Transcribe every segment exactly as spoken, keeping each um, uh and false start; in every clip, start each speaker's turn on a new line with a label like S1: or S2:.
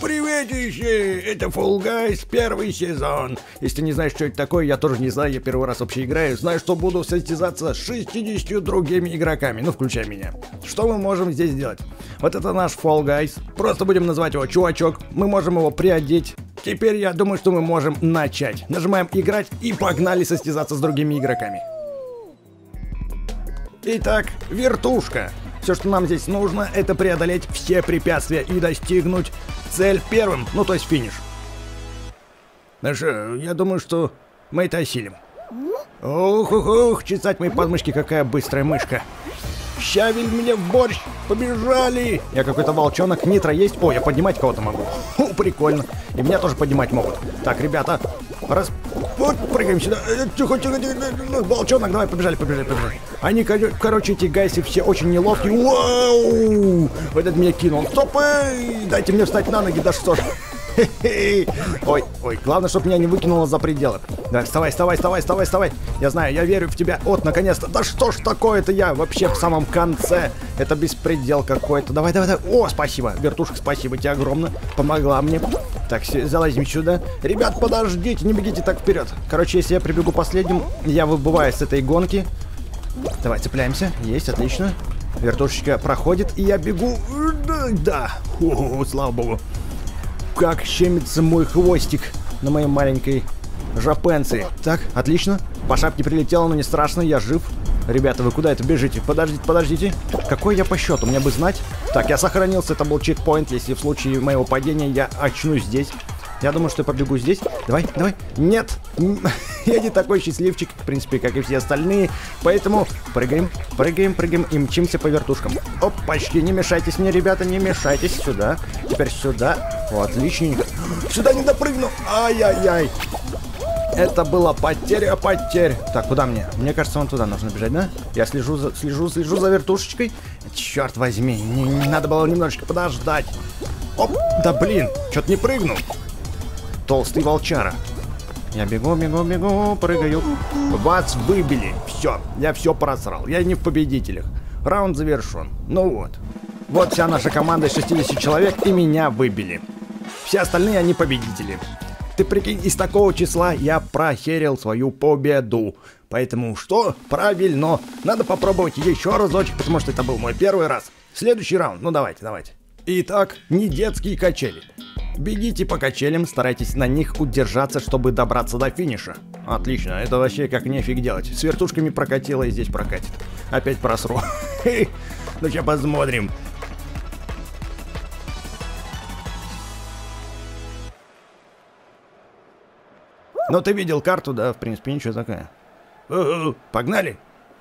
S1: Приветище! Это Fall Guys, первый сезон. Если не знаешь, что это такое, я тоже не знаю, я первый раз вообще играю. Знаю, что буду состязаться с шестьюдесятью другими игроками, ну включая меня. Что мы можем здесь сделать? Вот это наш Fall Guys. Просто будем называть его Чувачок. Мы можем его приодеть. Теперь я думаю, что мы можем начать. Нажимаем играть и погнали состязаться с другими игроками. Итак, вертушка. Все, что нам здесь нужно, это преодолеть все препятствия и достигнуть цель первым, ну то есть финиш. Ну что, я думаю, что мы это осилим. Ух-ух-ух, чесать мои подмышки, какая быстрая мышка. Щавель мне в борщ, побежали. Я какой-то волчонок, нитро есть. О, я поднимать кого-то могу. Фу, прикольно. И меня тоже поднимать могут. Так, ребята, раз... Вот, прыгаем сюда. Тихо, тихо, тихо. Волчонок, давай, побежали, побежали, побежали. Они, короче, эти гайсы все очень неловкие. Вау! Этот меня кинул. Стоп! Эй! Дайте мне встать на ноги, да что ж. Ой, ой, главное, чтобы меня не выкинуло за пределы. Да, вставай, вставай, вставай, вставай, вставай. Я знаю, я верю в тебя. Вот, наконец-то. Да что ж такое-то, я вообще в самом конце. Это беспредел какой-то. Давай, давай, давай. О, спасибо. Вертушка, спасибо тебе огромное. Помогла мне. Так, залазим сюда. Ребят, подождите, не бегите так вперед. Короче, если я прибегу последним, я выбываю с этой гонки. Давай, цепляемся. Есть, отлично. Вертушечка проходит, и я бегу. Да. О, слава богу. Как щемится мой хвостик на моей маленькой жопенции. Так, отлично. По шапке прилетело, но не страшно, я жив. Ребята, вы куда это бежите? Подождите, подождите. Какой я по счету? Мне бы знать. Так, я сохранился, это был чекпоинт. Если в случае моего падения я очнусь здесь. Я думаю, что я побегу здесь. Давай, давай. Нет. Я не такой счастливчик, в принципе, как и все остальные. Поэтому прыгаем, прыгаем, прыгаем и мчимся по вертушкам. Оп, почти. Не мешайтесь мне, ребята, не мешайтесь. Сюда. Теперь сюда. О, отличненько. Сюда не допрыгну. Ай-яй-яй. Это была потеря потерь. Так, куда мне? Мне кажется, вон туда нужно бежать, да? Я слежу, за, слежу, слежу за вертушечкой. Черт возьми, не, не надо было немножечко подождать. Оп, да блин, что-то не прыгнул. Толстый волчара. Я бегу, бегу, бегу, прыгаю. Вас выбили. Все, я все просрал. Я не в победителях. Раунд завершен. Ну вот. Вот вся наша команда из шестидесяти человек, и меня выбили. Все остальные, они победители. Ты прикинь, из такого числа я прохерил свою победу. Поэтому что? Правильно. Надо попробовать еще разочек, потому что это был мой первый раз. Следующий раунд. Ну давайте, давайте. Итак, не детские качели. Бегите по качелям, старайтесь на них удержаться, чтобы добраться до финиша. Отлично, это вообще как нефиг делать. С вертушками прокатило и здесь прокатит. Опять просру. Ну сейчас посмотрим. Ну ты видел карту, да, в принципе, ничего такая. Погнали!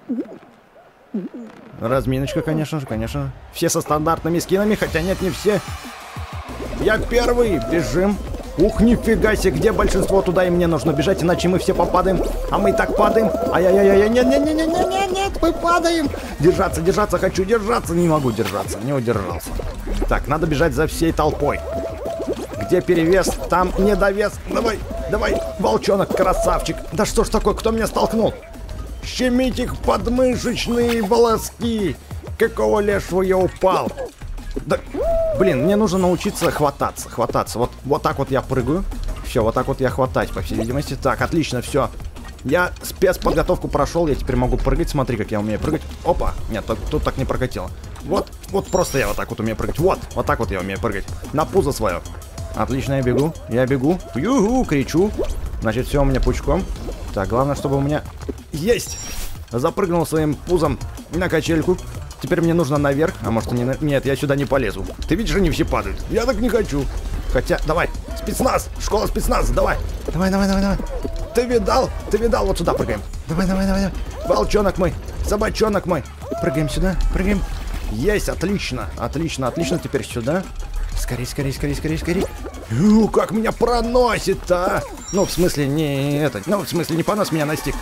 S1: Разминочка, конечно же, конечно. Все со стандартными скинами, хотя нет, не все. Я первый, бежим. Ух, нифига себе, где большинство, туда и мне нужно бежать, иначе мы все попадаем. А мы и так падаем. Ай-яй-яй-яй, нет-нет-нет-нет-нет, мы падаем. Держаться, держаться хочу, держаться, не могу держаться, не удержался. Так, надо бежать за всей толпой. Где перевес, там недовес. Давай, давай, волчонок, красавчик. Да что ж такое, кто меня столкнул? Щемить их подмышечные волоски. Какого лешего я упал? Да, блин, мне нужно научиться хвататься, хвататься. Вот, вот так вот я прыгаю. Все, вот так вот я хватать, по всей видимости. Так, отлично, все. Я спецподготовку прошел, я теперь могу прыгать. Смотри, как я умею прыгать. Опа, нет, тут, тут так не прокатило. Вот, вот просто я вот так вот умею прыгать. Вот, вот так вот я умею прыгать. На пузо свое. Отлично, я бегу, я бегу. Ю-ху, кричу. Значит, все у меня пучком. Так, главное, чтобы у меня... Есть! Запрыгнул своим пузом на качельку. Теперь мне нужно наверх. А может, не на... Нет, я сюда не полезу. Ты видишь, они все падают. Я так не хочу. Хотя, давай, спецназ, школа спецназа, давай. Давай, давай, давай, давай. Ты видал? Ты видал? Вот сюда прыгаем. Давай, давай, давай, давай. Волчонок мой, собачонок мой. Прыгаем сюда, прыгаем. Есть, отлично, отлично, отлично. Теперь сюда. Скорей, скорей, скорей, скорей, скорей. У, как меня проносит-то, а? Ну, в смысле, не это. Ну, в смысле, не понос меня настиг.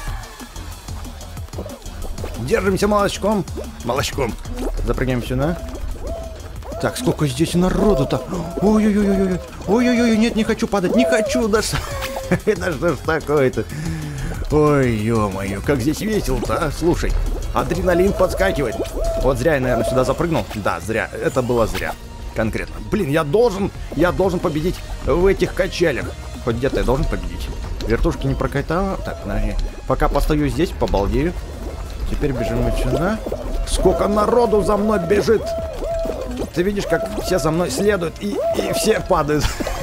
S1: Держимся молочком. Молочком. Запрыгаем сюда. Так, сколько здесь народу-то. Ой-ой-ой-ой. Ой-ой-ой, нет, не хочу падать. Не хочу, да что... Да что ж такое-то? Ой, ё-моё, как здесь весело-то, а? Слушай, адреналин подскакивает. Вот зря я, наверное, сюда запрыгнул. Да, зря. Это было зря. конкретно. Блин, я должен, я должен победить в этих качелях. Хоть где-то я должен победить. Вертушки не прокатала. Так, подожди. Пока постою здесь, побалдею. Теперь бежим вот сюда. Сколько народу за мной бежит! Ты видишь, как все за мной следуют, и, и все падают.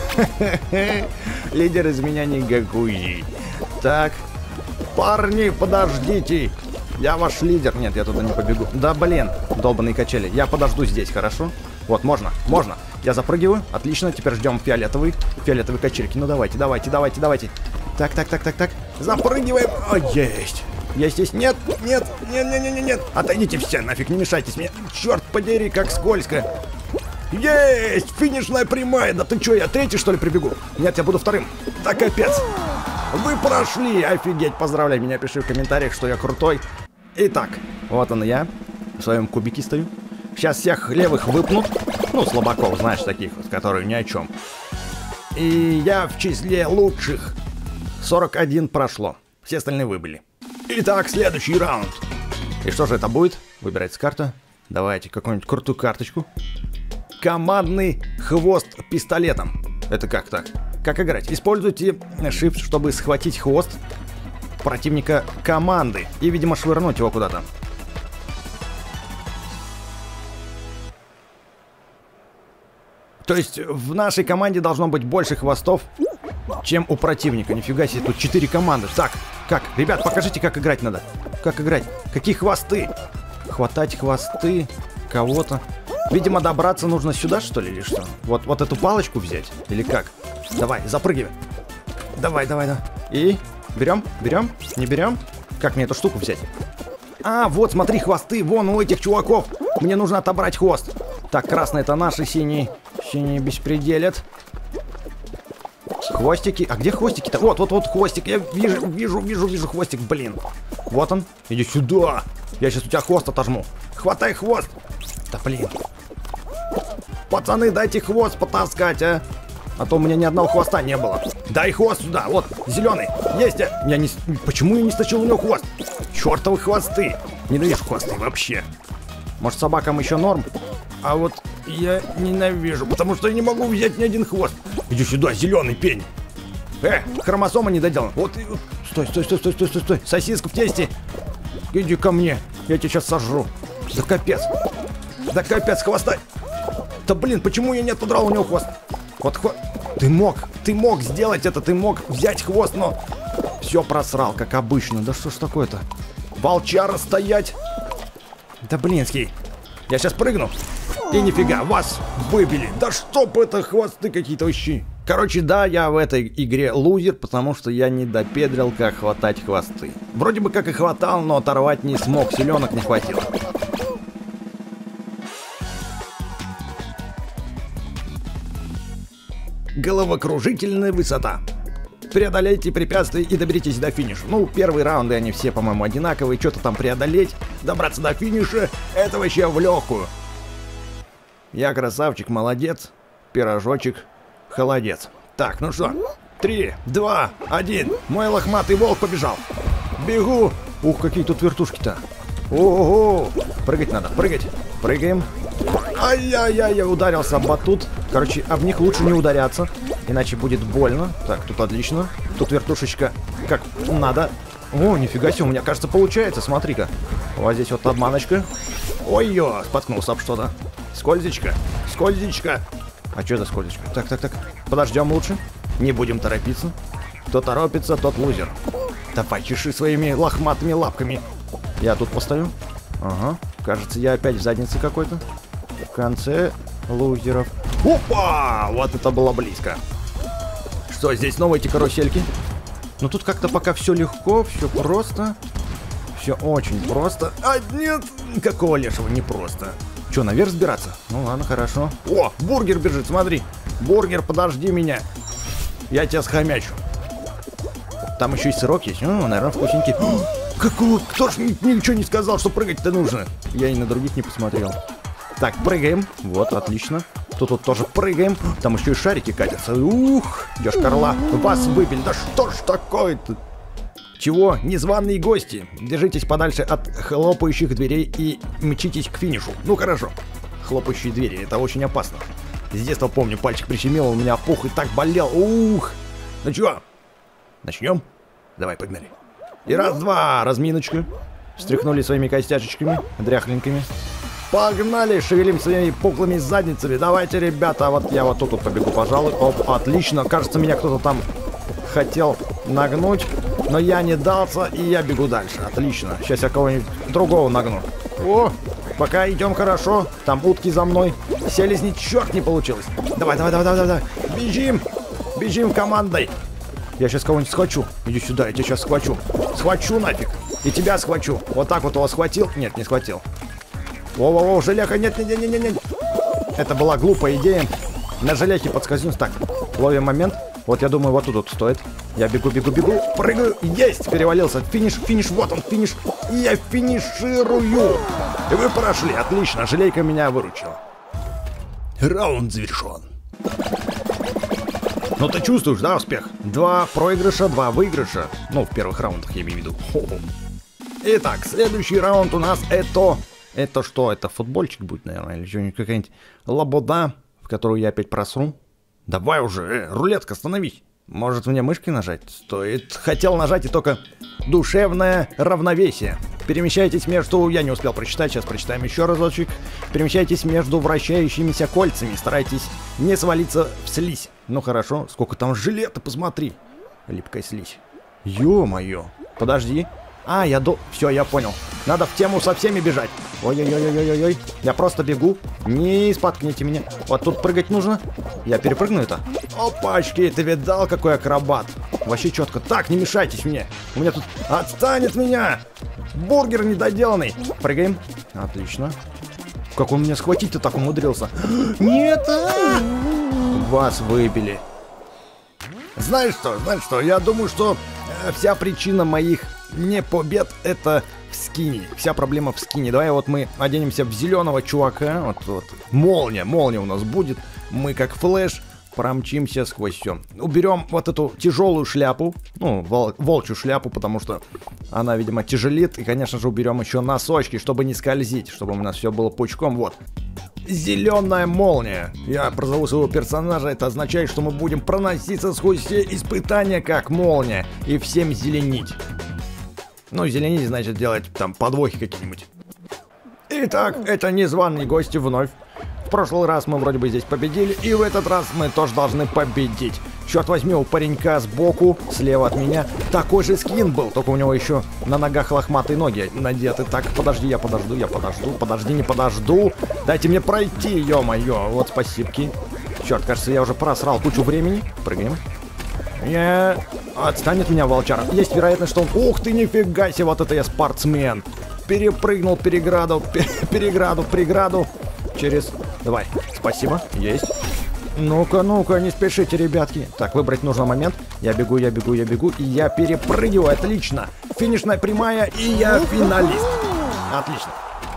S1: Лидер из меня никакой. Так. Парни, подождите. Я ваш лидер. Нет, я туда не побегу. Да блин, долбаные качели. Я подожду здесь, хорошо? Вот, можно, можно. Я запрыгиваю. Отлично, теперь ждем фиолетовый. Фиолетовые качельки. Ну давайте, давайте, давайте, давайте. Так, так, так, так, так. Запрыгиваем. О, есть. Я здесь. Нет, нет, нет, нет, нет, нет. Отойдите все, нафиг, не мешайтесь мне. Черт подери, как скользко. Есть! Финишная прямая. Да ты что, я третий, что ли, прибегу? Нет, я буду вторым. Да капец. Вы прошли. Офигеть, поздравляй меня, пиши в комментариях, что я крутой. Итак, вот он я. В своем кубике стою. Сейчас всех левых выпнут. Ну, слабаков, знаешь, таких вот, которые ни о чем. И я в числе лучших. сорок один прошло. Все остальные выбыли. Итак, следующий раунд. И что же это будет? Выбирается карта. Давайте какую-нибудь крутую карточку. Командный хвост пистолетом. Это как так? Как играть? Используйте Shift, чтобы схватить хвост противника команды. И, видимо, швырнуть его куда-то. То есть в нашей команде должно быть больше хвостов, чем у противника. Нифига себе, тут четыре команды. Так, как? Ребят, покажите, как играть надо. Как играть? Какие хвосты? Хватать хвосты кого-то. Видимо, добраться нужно сюда, что ли, или что? Вот, вот эту палочку взять? Или как? Давай, запрыгивай. Давай, давай, давай. И? Берем? Берем? Не берем? Как мне эту штуку взять? А, вот, смотри, хвосты. Вон у этих чуваков. Мне нужно отобрать хвост. Так, красный это наши, синие. Синие беспределят. Хвостики. А где хвостики-то? Вот, вот, вот хвостик. Я вижу, вижу, вижу, вижу хвостик. Блин. Вот он. Иди сюда. Я сейчас у тебя хвост отожму. Хватай хвост. Да блин. Пацаны, дайте хвост потаскать, а. А то у меня ни одного хвоста не было. Дай хвост сюда. Вот, зеленый. Есть. Я не... Почему я не стащил у него хвост? Чертовы хвосты. Ненавижу хвосты вообще. Может, собакам еще норм? А вот я ненавижу, потому что я не могу взять ни один хвост. Иди сюда, зеленый пень. Э, хромосома не доделана. Вот, стой, стой, стой, стой, стой, стой, стой. Сосиска в тесте. Иди ко мне, я тебя сейчас сожру. Да капец. Да капец, хвоста. Да блин, почему я не отодрал у него хвост? Вот хвост. Ты мог, ты мог сделать это, ты мог взять хвост, но... Все просрал, как обычно. Да что ж такое-то? Волчара стоять. Да блинский. Я сейчас прыгну. И нифига, вас выбили. Да чтоб это хвосты какие-то вообще. Короче, да, я в этой игре лузер, потому что я не допедрил, как хватать хвосты. Вроде бы как и хватал, но оторвать не смог, силенок не хватило. Головокружительная высота. Преодолейте препятствия и доберитесь до финиша. Ну, первые раунды, они все, по-моему, одинаковые. Что-то там преодолеть, добраться до финиша, это вообще в легкую. Я красавчик, молодец. Пирожочек, холодец. Так, ну что? Три, два, один. Мой лохматый волк побежал. Бегу. Ух, какие тут вертушки-то. Ого. Прыгать надо, прыгать. Прыгаем. Ай-яй-яй, я ударился об батут. Короче, об них лучше не ударяться, иначе будет больно. Так, тут отлично. Тут вертушечка как надо. О, нифига себе, у меня, кажется, получается. Смотри-ка. Вот здесь вот обманочка. Ой-ё, споткнулся об что-то. Скользичка, скользичка. А что за скользичка? Так, так, так. Подождем лучше. Не будем торопиться. Кто торопится, тот лузер. Давай, чеши своими лохматыми лапками. Я тут постою. Ага. Кажется, я опять в заднице какой-то. В конце лузеров. Опа! Вот это было близко. Что, здесь снова эти карусельки? Ну тут как-то пока все легко, все просто. Все очень просто. А нет, какого лешего не просто. Че, наверх сбираться? Ну ладно, хорошо. О, бургер бежит, смотри. Бургер, подожди меня. Я тебя схомячу. Там еще и сырок есть. О, наверное, вкусненький. Какого? Кто ж ничего не сказал, что прыгать-то нужно? Я и на других не посмотрел. Так, прыгаем. Вот, отлично. Тут вот тоже прыгаем. Там еще и шарики катятся. Ух, ёшкарла. Вас выбили. Да что ж такое-то? Чего? Незваные гости. Держитесь подальше от хлопающих дверей и мчитесь к финишу. Ну хорошо. Хлопающие двери. Это очень опасно. С детства помню, пальчик прищемил, у меня пух и так болел. Ух! Ну чё, начнем? Давай, погнали. И раз-два, разминочку. Встряхнули своими костяшечками, дряхленькими. Погнали, шевелим своими пухлыми задницами. Давайте, ребята, вот я вот тут вот побегу, пожалуй. Оп, отлично. Кажется, меня кто-то там хотел нагнуть, но я не дался, и я бегу дальше. Отлично. Сейчас я кого-нибудь другого нагну. О, пока идем хорошо. Там утки за мной. Селезни, черт, не получилось. Давай, давай, давай, давай, давай. Бежим. Бежим командой. Я сейчас кого-нибудь схвачу. Иди сюда, я тебя сейчас схвачу. Схвачу нафиг. И тебя схвачу. Вот так вот его схватил. Нет, не схватил. Во-во-во, желеха, нет, нет, нет, нет, нет. Это была глупая идея. На желехе подскользнусь. Так, ловим момент. Вот я думаю, вот тут вот стоит. Я бегу, бегу, бегу, прыгаю. Есть, перевалился. Финиш, финиш, вот он, финиш. И я финиширую. И вы прошли, отлично. Желейка меня выручила. Раунд завершен. Ну ты чувствуешь, да, успех? Два проигрыша, два выигрыша. Ну, в первых раундах я имею в виду. Хо-хо. Итак, следующий раунд у нас это... Это что? Это футбольчик будет, наверное, или что-нибудь, какая-нибудь лабуда, в которую я опять просру. Давай уже, э, рулетка, остановись. Может мне мышкой нажать? Стоит. Хотел нажать, и только душевное равновесие. Перемещайтесь между... Я не успел прочитать, сейчас прочитаем еще разочек. Перемещайтесь между вращающимися кольцами. Старайтесь не свалиться в слизь. Ну хорошо, сколько там жилета, посмотри. Липкая слизь. Ё-моё. Подожди. А, я до... Все, я понял. Надо в тему со всеми бежать. Ой-ой-ой-ой-ой-ой. Я просто бегу. Не споткните меня. Вот тут прыгать нужно. Я перепрыгну это. Опачки, ты видал, какой акробат? Вообще четко. Так, не мешайтесь мне. У меня тут... Отстань от меня! Бургер недоделанный. Прыгаем. Отлично. Как он меня схватить-то так умудрился? Нет! Вас выбили. Знаешь что, знаешь что? Я думаю, что вся причина моих... Не побед, это в скине. Вся проблема в скине. Давай вот мы оденемся в зеленого чувака. Вот, вот. Молния, молния у нас будет. Мы как Флэш промчимся сквозь все. Уберем вот эту тяжелую шляпу. Ну, вол волчью шляпу, потому что она, видимо, тяжелит. И, конечно же, уберем еще носочки, чтобы не скользить. Чтобы у нас все было пучком. Вот. Зеленая молния. Я прозову своего персонажа. Это означает, что мы будем проноситься сквозь все испытания как молния. И всем зеленить. Ну, зеленить, значит, делать там подвохи какие-нибудь. Итак, это незваные гости вновь. В прошлый раз мы вроде бы здесь победили, и в этот раз мы тоже должны победить. Черт возьми, у паренька сбоку, слева от меня, такой же скин был, только у него еще на ногах лохматые ноги надеты. Так, подожди, я подожду, я подожду, подожди, не подожду. Дайте мне пройти, ё-моё, вот спасибки. Черт, кажется, я уже просрал кучу времени. Прыгаем. Не, отстань от меня, волчара. Есть вероятность, что он... Ух ты, нифига себе, вот это я спортсмен. Перепрыгнул переграду, переграду, преграду. Через... Давай, спасибо, есть. Ну-ка, ну-ка, не спешите, ребятки. Так, выбрать нужный момент. Я бегу, я бегу, я бегу, и я перепрыгиваю, отлично. Финишная прямая, и я финалист. Отлично.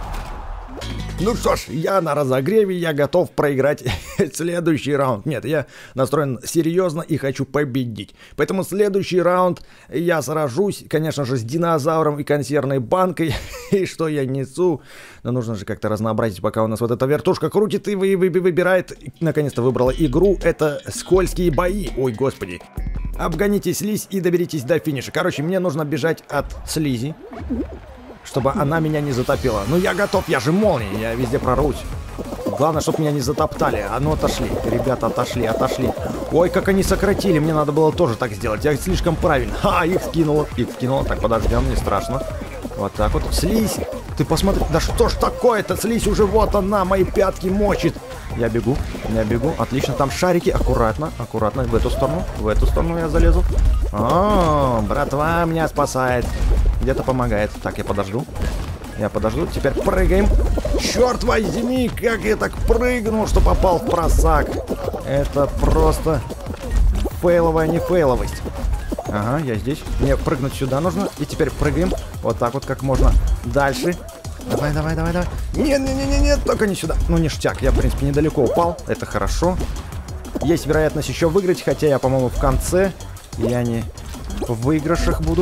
S1: Ну что ж, я на разогреве, я готов проиграть следующий раунд. Нет, я настроен серьезно и хочу победить. Поэтому следующий раунд я сражусь, конечно же, с динозавром и консервной банкой. И что я несу? Но нужно же как-то разнообразить, пока у нас вот эта вертушка крутит и вы, вы, выбирает. Наконец-то выбрала игру. Это скользкие бои. Ой, господи. Обгоните слизь и доберитесь до финиша. Короче, мне нужно бежать от слизи, чтобы она меня не затопила. Ну я готов, я же молния, я везде прорвусь. Главное, чтобы меня не затоптали. А ну отошли, ребята, отошли, отошли. Ой, как они сократили, мне надо было тоже так сделать. Я слишком правильно. Ха, их скинуло, их скинуло. Так, подождем, не страшно. Вот так вот. Слизь, ты посмотри, да что ж такое-то? Слизь уже вот она, мои пятки мочит. Я бегу, я бегу, отлично, там шарики, аккуратно, аккуратно, в эту сторону, в эту сторону я залезу. О, братва меня спасает, где-то помогает. Так, я подожду, я подожду, теперь прыгаем. Черт возьми, как я так прыгнул, что попал в просак. Это просто фейловая не фейловость. Ага, я здесь, мне прыгнуть сюда нужно, и теперь прыгаем, вот так вот, как можно дальше. Давай, давай, давай, давай. Нет, нет, нет, нет, только не сюда. Ну, ништяк, я, в принципе, недалеко упал. Это хорошо. Есть вероятность еще выиграть, хотя я, по-моему, в конце. Я не в выигрышах буду.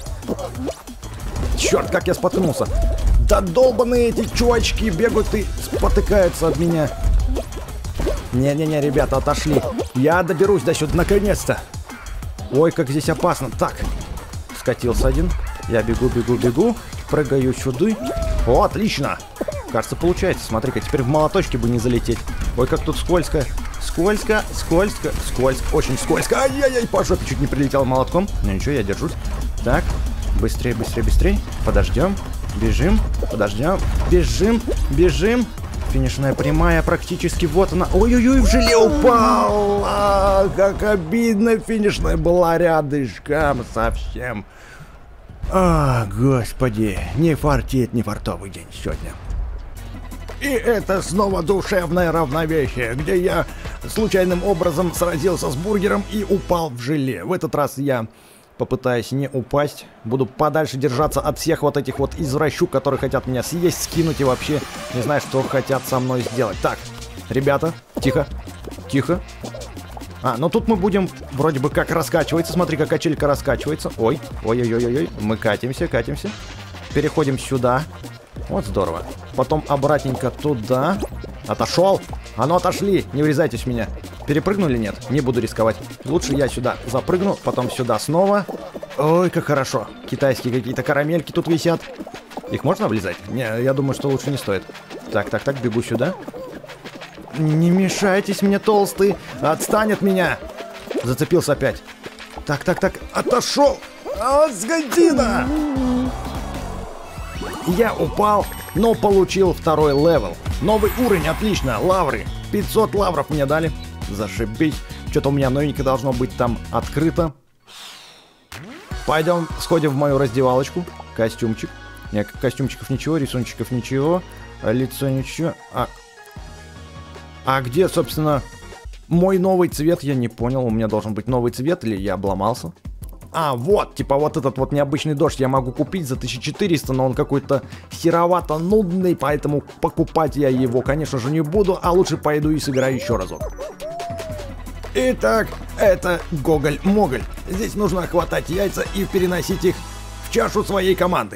S1: Черт, как я споткнулся. Да долбаные эти чувачки бегают и спотыкаются от меня. Не-не-не, ребята, отошли. Я доберусь до сюда, наконец-то. Ой, как здесь опасно. Так, скатился один. Я бегу, бегу, бегу. Прыгаю сюда. О, отлично. Кажется, получается. Смотри-ка, теперь в молоточке бы не залететь. Ой, как тут скользко. Скользко, скользко, скользко. Очень скользко. Ай-яй-яй, по жопе чуть не прилетел молотком. Ну ничего, я держусь. Так, быстрее, быстрее, быстрее. Подождем. Бежим. Подождем. Бежим. Бежим. Финишная прямая практически. Вот она. Ой-ой-ой, в желе упал. А, как обидно. Финишная была рядышком совсем. А, господи. Не фартит, не фартовый день сегодня. И это снова душевное равновесие, где я случайным образом сразился с бургером и упал в желе. В этот раз я попытаюсь не упасть. Буду подальше держаться от всех вот этих вот извращук, которые хотят меня съесть, скинуть и вообще не знаю, что хотят со мной сделать. Так, ребята, тихо, тихо. А, ну тут мы будем вроде бы как раскачиваться. Смотри, как качелька раскачивается. Ой, ой-ой-ой-ой, мы катимся, катимся. Переходим сюда. Вот здорово. Потом обратненько туда. Отошел. А ну отошли. Не врезайтесь в меня. Перепрыгнули? Нет. Не буду рисковать. Лучше я сюда запрыгну. Потом сюда снова. Ой, как хорошо. Китайские какие-то карамельки тут висят. Их можно облизать? Не, я думаю, что лучше не стоит. Так, так, так. Бегу сюда. Не мешайтесь мне, толстый. Отстань от меня. Зацепился опять. Так, так, так. Отошел. А, скотина. Я упал, но получил второй левел. Новый уровень, отлично, лавры. пятьсот лавров мне дали. Зашибись. Что-то у меня новенькое должно быть там открыто. Пойдем, сходим в мою раздевалочку. Костюмчик. Нет, костюмчиков ничего, рисунчиков ничего. Лицо ничего. А, а где, собственно, мой новый цвет? Я не понял. У меня должен быть новый цвет или я обломался? А, вот, типа вот этот вот необычный дождь я могу купить за тысячу четыреста, но он какой-то серовато-нудный, поэтому покупать я его, конечно же, не буду, а лучше пойду и сыграю еще разок. Итак, это Гоголь-Моголь. Здесь нужно хватать яйца и переносить их в чашу своей команды.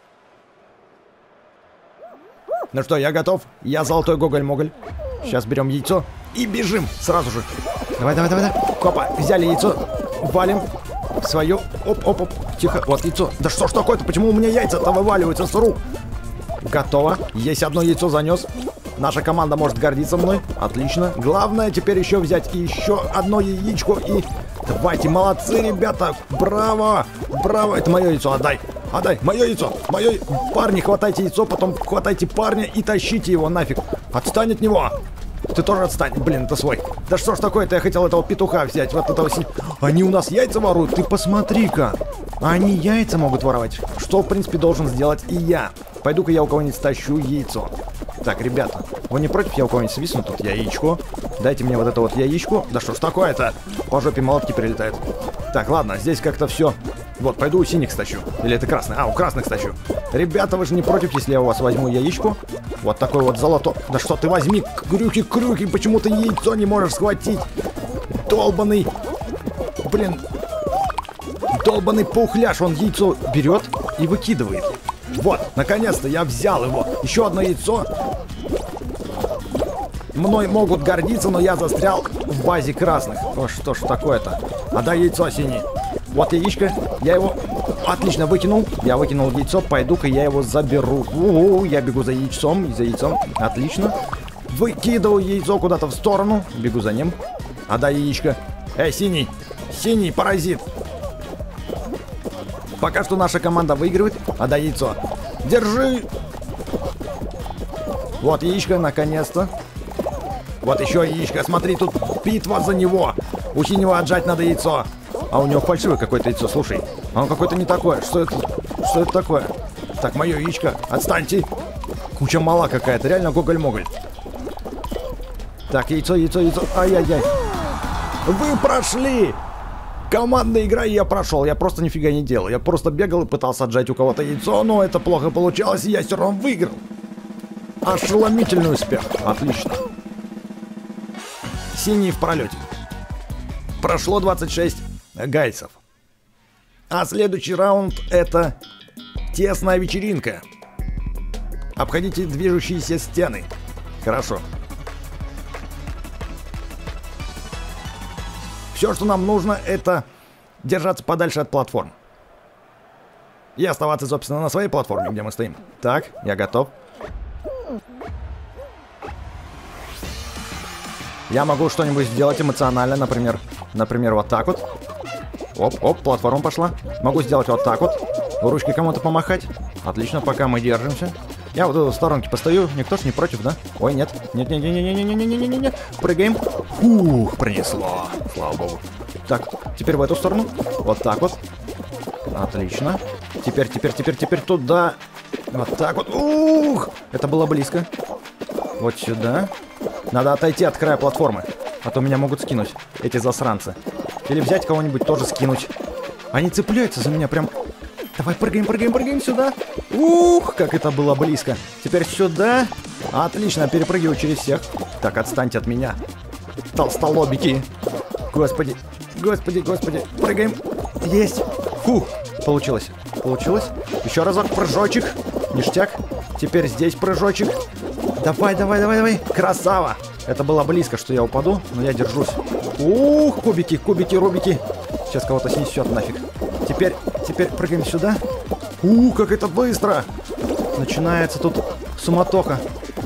S1: Ну что, я готов. Я золотой Гоголь-Моголь. Сейчас берем яйцо и бежим сразу же. Давай, давай, давай, давай. Копа, взяли яйцо, валим. Свое. Оп-оп-оп. Тихо. Вот яйцо. Да что ж такое-то? Почему у меня яйца-то вываливаются с рук? Готово. Есть одно яйцо занес. Наша команда может гордиться мной. Отлично. Главное теперь еще взять еще одно яичко и... Давайте, молодцы, ребята. Браво. Браво. Это мое яйцо. Отдай. Отдай. Мое яйцо. Мое... Парни, хватайте яйцо, потом хватайте парня и тащите его нафиг. Отстань от него. Ты тоже отстань. Блин, это свой. Да что ж такое-то? Я хотел этого петуха взять. Вот этого син... Они у нас яйца воруют. Ты посмотри-ка. Они яйца могут воровать. Что, в принципе, должен сделать и я. Пойду-ка я у кого-нибудь стащу яйцо. Так, ребята. Вы не против? Я у кого-нибудь свистну тут яичко. Дайте мне вот это вот яичко. Да что ж такое-то? По жопе молотки прилетают. Так, ладно. Здесь как-то все. Вот, пойду у синих стащу. Или это красный? А, у красных стащу. Ребята, вы же не против, если я у вас возьму яичко? Вот такой вот золото. Да что ты возьми, крюки-крюки, почему ты яйцо не можешь схватить? Долбаный. Блин. Долбаный пухляш. Он яйцо берет и выкидывает. Вот, наконец-то я взял его. Еще одно яйцо. Мной могут гордиться, но я застрял в базе красных. О, что ж такое-то? Отдай яйцо, синий. Вот яичко, я его отлично выкинул. Я выкинул яйцо, пойду-ка я его заберу. У-у-у, я бегу за яйцом, за яйцом. Отлично. Выкидываю яйцо куда-то в сторону. Бегу за ним. Отдай яичко. Эй, синий, синий паразит. Пока что наша команда выигрывает. Отдай яйцо. Держи. Вот яичко, наконец-то. Вот еще яичко. Смотри, тут битва за него. У синего отжать надо яйцо. А у него фальшивое какое-то яйцо, слушай. Оно какое-то не такое. Что это? Что это такое? Так, мое яичко. Отстаньте. Куча мала какая-то. Реально гоголь-моголь. Так, яйцо, яйцо, яйцо. Ай-яй-яй. Вы прошли! Командная игра, и я прошел. Я просто нифига не делал. Я просто бегал и пытался отжать у кого-то яйцо, но это плохо получалось, и я все равно выиграл. Ошеломительный успех. Отлично. Синий в пролете. Прошло двадцать шесть гайцев. А следующий раунд это тесная вечеринка. Обходите движущиеся стены. Хорошо. Все, что нам нужно, это держаться подальше от платформ. И оставаться, собственно, на своей платформе, где мы стоим. Так, я готов. Я могу что-нибудь сделать эмоционально, например. Например, вот так вот. Оп, оп, платформа пошла. Могу сделать вот так вот. Ручкой кому-то помахать. Отлично, пока мы держимся. Я вот в сторонке постою, никто ж не против, да? Ой, нет. Нет, нет, нет, нет, нет, нет, нет, нет, нет, нет. Прыгаем. Ух, принесло. Слава богу. Так, теперь в эту сторону. Вот так вот. Отлично. Теперь, теперь, теперь, теперь туда. Вот так вот. Ух, это было близко. Вот сюда. Надо отойти от края платформы, а то меня могут скинуть эти засранцы. Или взять кого-нибудь тоже скинуть. Они цепляются за меня прям. Давай прыгаем, прыгаем, прыгаем сюда. Ух, как это было близко. Теперь сюда. Отлично, перепрыгиваю через всех. Так, отстаньте от меня. Толстолобики. Господи, господи, господи. Прыгаем. Есть. Фух, получилось. Получилось. Еще разок прыжочек. Ништяк. Теперь здесь прыжочек. Давай, давай, давай, давай. Красава. Это было близко, что я упаду, но я держусь. Ух, кубики, кубики, рубики. Сейчас кого-то снесет нафиг. Теперь, теперь прыгаем сюда. Ух, как это быстро. Начинается тут суматоха.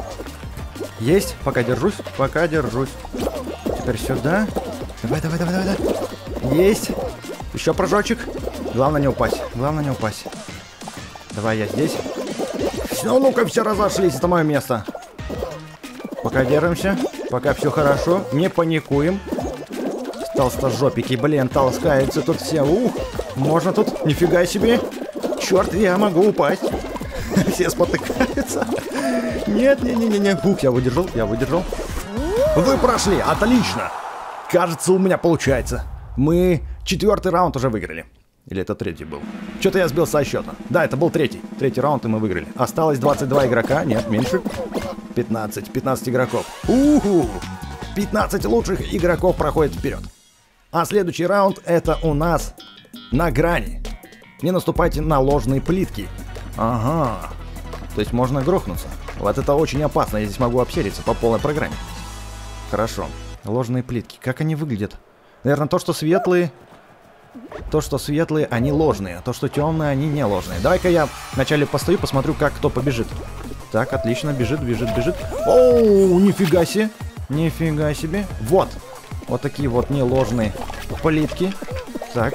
S1: Есть, пока держусь, пока держусь. Теперь сюда. Давай, давай, давай, давай, давай. Есть. Еще прыжочек. Главное не упасть, главное не упасть. Давай, я здесь. Ну, ну-ка, все разошлись, это мое место. Пока держимся, пока все хорошо, не паникуем. Толстожопики, блин, толкаются тут все. Ух, можно тут, нифига себе. Черт, я могу упасть. Все спотыкаются. Нет, не-не-не-не. Ух, я выдержал, я выдержал. Вы прошли, отлично. Кажется, у меня получается. Мы четвертый раунд уже выиграли. Или это третий был? Что-то я сбил со счета. Да, это был третий. Третий раунд, и мы выиграли. Осталось двадцать два игрока. Нет, меньше. пятнадцать. пятнадцать игроков. Уху! пятнадцать лучших игроков проходят вперед. А следующий раунд это у нас на грани. Не наступайте на ложные плитки. Ага. То есть можно грохнуться. Вот это очень опасно. Я здесь могу обсериться по полной программе. Хорошо. Ложные плитки. Как они выглядят? Наверное, то, что светлые... То, что светлые, они ложные. То, что темные, они не ложные. Давай-ка я вначале постою, посмотрю, как кто побежит. Так, отлично. Бежит, бежит, бежит. Оу, нифига себе. Нифига себе. Вот. Вот такие вот не ложные плитки. Так.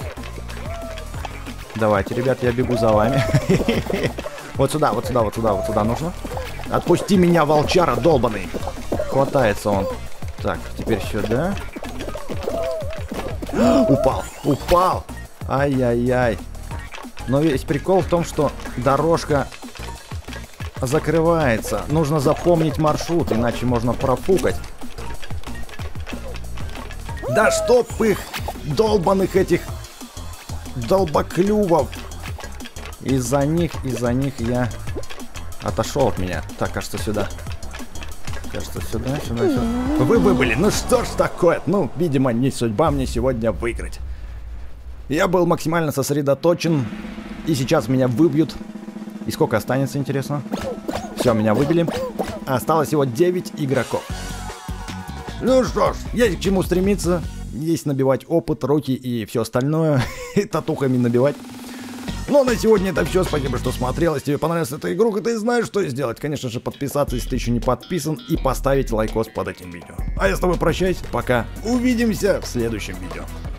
S1: Давайте, ребят, я бегу за вами. Вот сюда, вот сюда, вот сюда, вот сюда нужно. Отпусти меня, волчара долбаный. Хватается он. Так, теперь сюда. Упал, упал. Ай-яй-яй. Но весь прикол в том, что дорожка закрывается. Нужно запомнить маршрут, иначе можно профукать. Да чтоб их, долбаных этих долбоклювов. Из-за них, из-за них я отошел от меня. Так, кажется, сюда. Кажется, сюда, сюда, сюда. Вы выбыли. Ну что ж такое? Ну, видимо, не судьба мне сегодня выиграть. Я был максимально сосредоточен. И сейчас меня выбьют. И сколько останется, интересно? Все, меня выбили. Осталось всего девять игроков. Ну что ж, есть к чему стремиться. Есть набивать опыт, руки и все остальное. И татухами набивать. Ну, на сегодня это все. Спасибо, что смотрел. Если тебе понравилась эта игруха, ты знаешь, что сделать. Конечно же, подписаться, если ты еще не подписан. И поставить лайкос под этим видео. А я с тобой прощаюсь. Пока. Увидимся в следующем видео.